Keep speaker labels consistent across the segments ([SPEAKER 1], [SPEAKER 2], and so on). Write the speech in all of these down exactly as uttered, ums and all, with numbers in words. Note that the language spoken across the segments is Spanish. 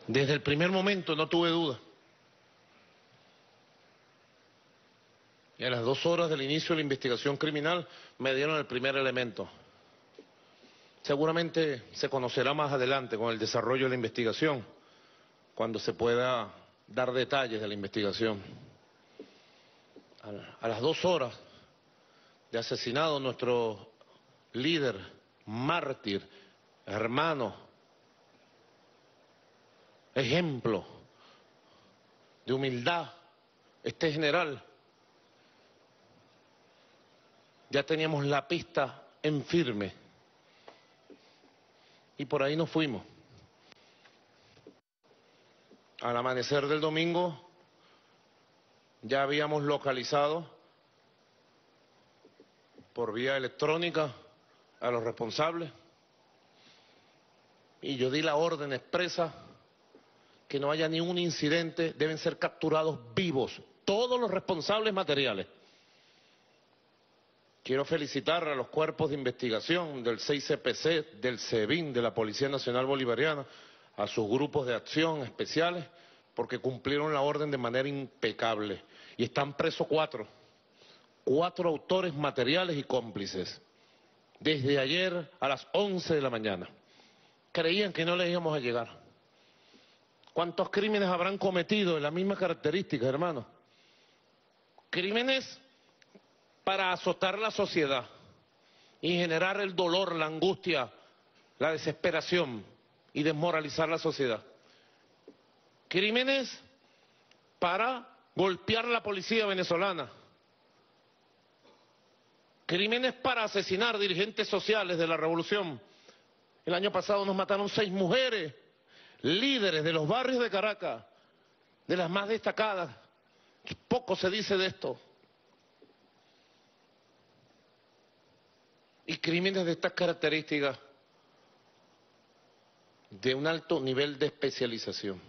[SPEAKER 1] Desde el primer momento no tuve duda. Y a las dos horas del inicio de la investigación criminal me dieron el primer elemento. Seguramente se conocerá más adelante con el desarrollo de la investigación, cuando se pueda dar detalles de la investigación. A las dos horas de asesinado nuestro líder, mártir, hermano, ejemplo de humildad, este general, ya teníamos la pista en firme y por ahí nos fuimos. Al amanecer del domingo ya habíamos localizado por vía electrónica a los responsables y yo di la orden expresa que no haya ni un incidente, deben ser capturados vivos todos los responsables materiales. Quiero felicitar a los cuerpos de investigación del seis C P C, del SEBIN, de la Policía Nacional Bolivariana, a sus grupos de acción especiales, porque cumplieron la orden de manera impecable. Y están presos cuatro, cuatro autores materiales y cómplices, desde ayer a las once de la mañana. Creían que no les íbamos a llegar. ¿Cuántos crímenes habrán cometido de las mismas características, hermano? Crímenes para azotar la sociedad y generar el dolor, la angustia, la desesperación y desmoralizar la sociedad. Crímenes para golpear a la policía venezolana. Crímenes para asesinar dirigentes sociales de la revolución. El año pasado nos mataron seis mujeres, líderes de los barrios de Caracas, de las más destacadas. Poco se dice de esto. Y crímenes de estas características, de un alto nivel de especialización.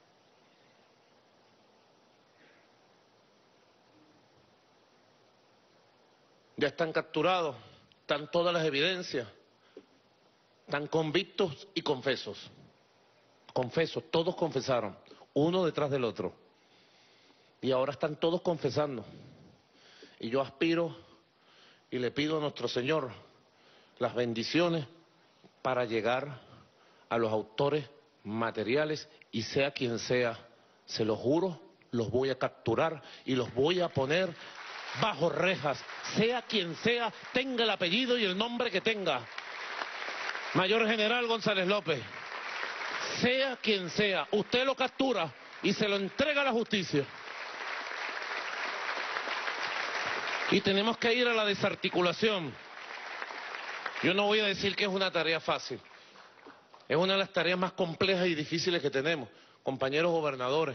[SPEAKER 1] Ya están capturados, están todas las evidencias, están convictos y confesos. Confesos, todos confesaron, uno detrás del otro. Y ahora están todos confesando. Y yo aspiro y le pido a nuestro Señor las bendiciones para llegar a los autores materiales y sea quien sea, se lo juro, los voy a capturar y los voy a poner bajo rejas, sea quien sea, tenga el apellido y el nombre que tenga. Mayor General González López, sea quien sea, usted lo captura y se lo entrega a la justicia. Y tenemos que ir a la desarticulación. Yo no voy a decir que es una tarea fácil. Es una de las tareas más complejas y difíciles que tenemos. Compañeros gobernadores,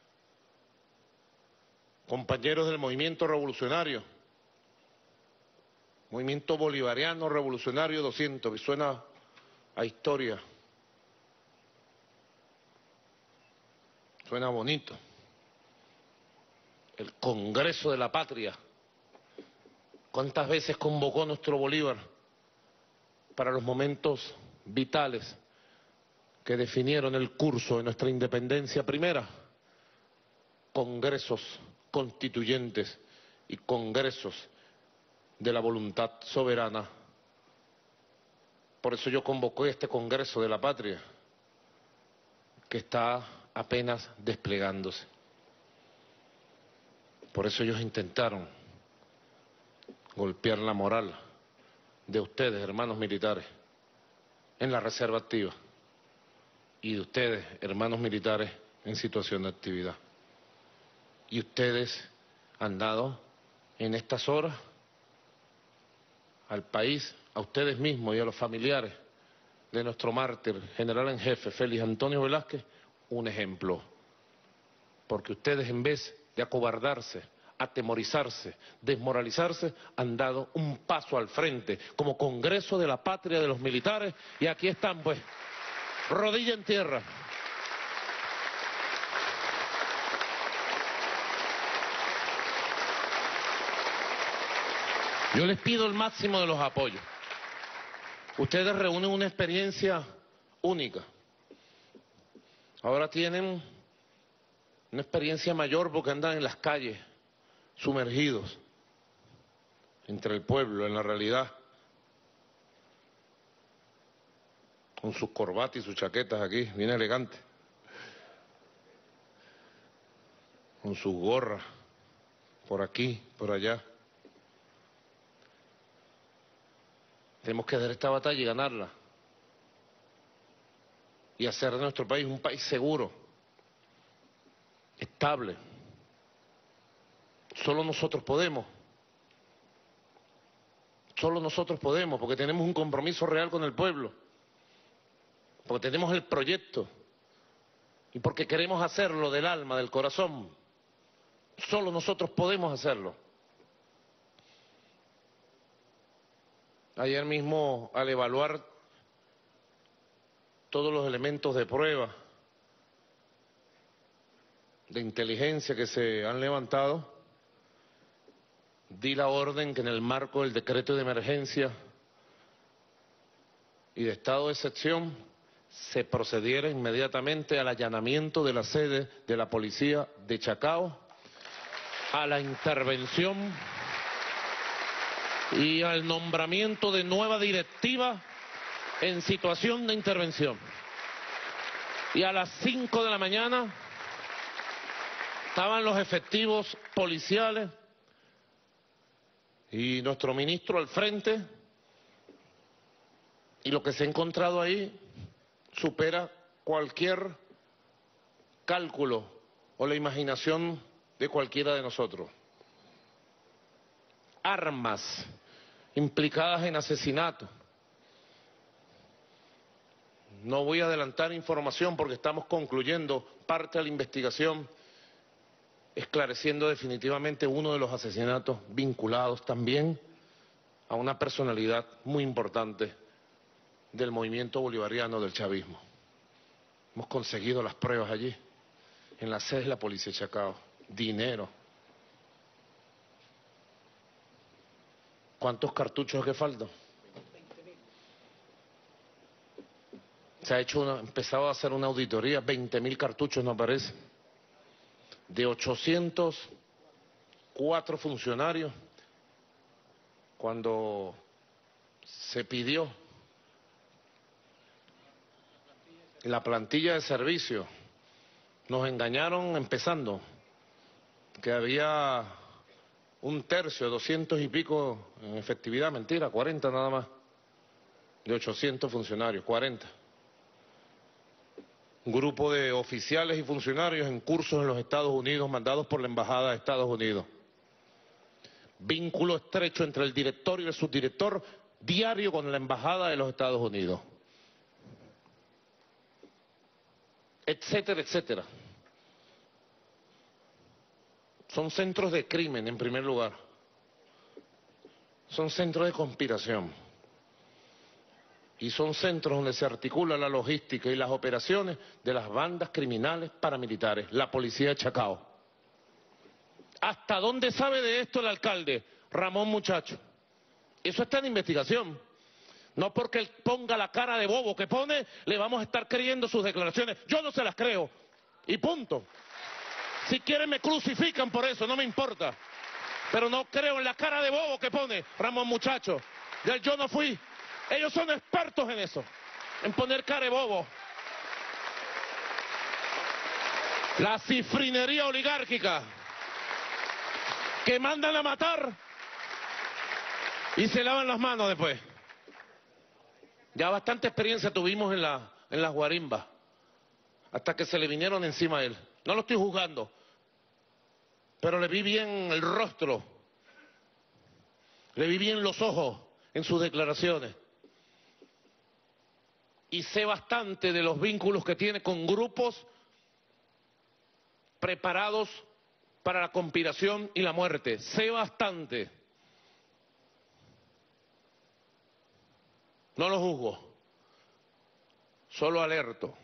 [SPEAKER 1] compañeros del movimiento revolucionario, movimiento bolivariano revolucionario doscientos, que suena a historia. Suena bonito. El Congreso de la Patria. ¿Cuántas veces convocó nuestro Bolívar para los momentos vitales que definieron el curso de nuestra independencia primera? Congresos constituyentes y congresos de la voluntad soberana. Por eso yo convoqué este Congreso de la Patria, que está apenas desplegándose. Por eso ellos intentaron golpear la moral de ustedes, hermanos militares, en la reserva activa, y de ustedes, hermanos militares, en situación de actividad. Y ustedes han dado en estas horas al país, a ustedes mismos y a los familiares de nuestro mártir, general en jefe, Félix Antonio Velázquez, un ejemplo. Porque ustedes, en vez de acobardarse, atemorizarse, desmoralizarse, han dado un paso al frente como Congreso de la Patria de los militares, y aquí están, pues, rodilla en tierra. Yo les pido el máximo de los apoyos. Ustedes reúnen una experiencia única. Ahora tienen una experiencia mayor porque andan en las calles, sumergidos entre el pueblo, en la realidad, con sus corbatas y sus chaquetas aquí, bien elegantes, con sus gorras, por aquí, por allá. Tenemos que dar esta batalla y ganarla. Y hacer de nuestro país un país seguro, estable. Solo nosotros podemos. Solo nosotros podemos, porque tenemos un compromiso real con el pueblo. Porque tenemos el proyecto. Y porque queremos hacerlo del alma, del corazón. Solo nosotros podemos hacerlo. Ayer mismo, al evaluar todos los elementos de prueba, de inteligencia que se han levantado, di la orden que en el marco del decreto de emergencia y de estado de excepción se procediera inmediatamente al allanamiento de la sede de la policía de Chacao, a la intervención y al nombramiento de nueva directiva en situación de intervención. Y a las cinco de la mañana estaban los efectivos policiales y nuestro ministro al frente, y lo que se ha encontrado ahí supera cualquier cálculo o la imaginación de cualquiera de nosotros. Armas implicadas en asesinato. No voy a adelantar información porque estamos concluyendo parte de la investigación, esclareciendo definitivamente uno de los asesinatos vinculados también a una personalidad muy importante del movimiento bolivariano del chavismo. Hemos conseguido las pruebas allí, en la sede de la policía de Chacao. Dinero. ¿Cuántos cartuchos que faltan? Se ha hecho una, empezado a hacer una auditoría, veinte mil cartuchos no aparecen. De ochocientos cuatro funcionarios, cuando se pidió la plantilla de servicio, nos engañaron empezando, que había un tercio, doscientos y pico en efectividad, mentira, cuarenta nada más, de ochocientos funcionarios, cuarenta. Un grupo de oficiales y funcionarios en cursos en los Estados Unidos mandados por la Embajada de Estados Unidos. Vínculo estrecho entre el director y el subdirector diario con la Embajada de los Estados Unidos. Etcétera, etcétera. Son centros de crimen en primer lugar. Son centros de conspiración. Y son centros donde se articula la logística y las operaciones de las bandas criminales paramilitares, la policía de Chacao. ¿Hasta dónde sabe de esto el alcalde Ramón Muchacho? Eso está en investigación. No porque él ponga la cara de bobo que pone, le vamos a estar creyendo sus declaraciones. Yo no se las creo. Y punto. Si quieren me crucifican por eso, no me importa. Pero no creo en la cara de bobo que pone Ramón Muchacho. Yo no fui. Ellos son expertos en eso, en poner cara de bobo. La cifrinería oligárquica que mandan a matar y se lavan las manos después. Ya bastante experiencia tuvimos en, la, en las guarimbas, hasta que se le vinieron encima a él. No lo estoy juzgando, pero le vi bien el rostro, le vi bien los ojos en sus declaraciones. Y sé bastante de los vínculos que tiene con grupos preparados para la conspiración y la muerte. Sé bastante. No lo juzgo, solo alerto.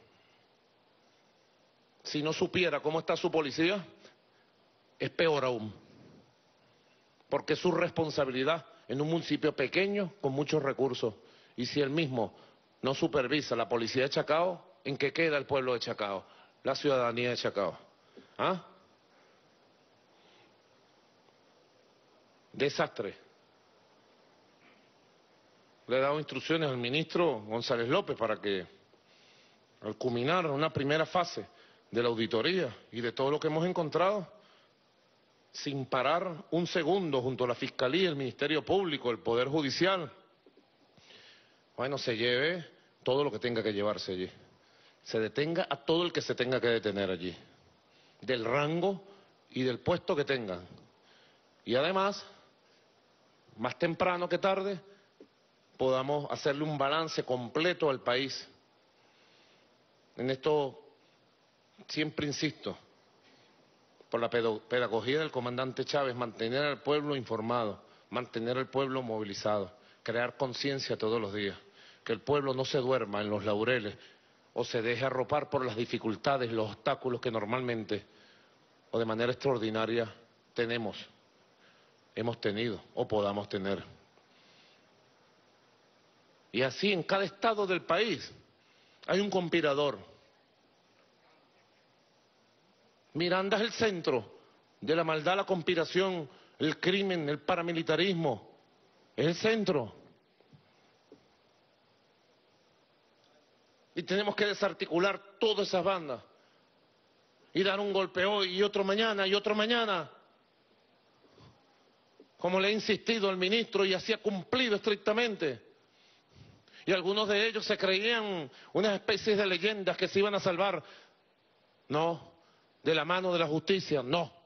[SPEAKER 1] Si no supiera cómo está su policía, es peor aún. Porque es su responsabilidad en un municipio pequeño con muchos recursos. Y si él mismo no supervisa la policía de Chacao, ¿en qué queda el pueblo de Chacao? la ciudadanía de Chacao. ¿Ah? Desastre. Le he dado instrucciones al ministro González López para que, al culminar una primera fase de la auditoría y de todo lo que hemos encontrado, sin parar un segundo junto a la Fiscalía, el Ministerio Público, el Poder Judicial, bueno, se lleve todo lo que tenga que llevarse allí. Se detenga a todo el que se tenga que detener allí, del rango y del puesto que tengan. Y además, más temprano que tarde, podamos hacerle un balance completo al país. En esto siempre insisto, por la pedagogía del comandante Chávez, mantener al pueblo informado, mantener al pueblo movilizado, crear conciencia todos los días, que el pueblo no se duerma en los laureles o se deje arropar por las dificultades, los obstáculos que normalmente o de manera extraordinaria tenemos, hemos tenido o podamos tener. Y así en cada estado del país hay un conspirador. Miranda es el centro de la maldad, la conspiración, el crimen, el paramilitarismo. Es el centro. Y tenemos que desarticular todas esas bandas. Y dar un golpe hoy y otro mañana y otro mañana. Como le he insistido al ministro y así ha cumplido estrictamente. Y algunos de ellos se creían unas especies de leyendas que se iban a salvar. No, de la mano de la justicia, no.